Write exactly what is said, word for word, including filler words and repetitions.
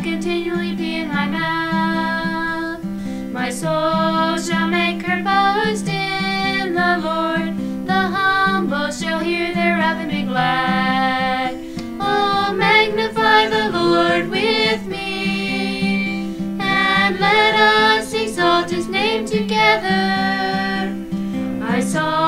continually be in my mouth. My soul shall make her boast in the Lord. The humble shall hear thereof and be glad. Oh, magnify the Lord with me, and let us exalt his name together. I saw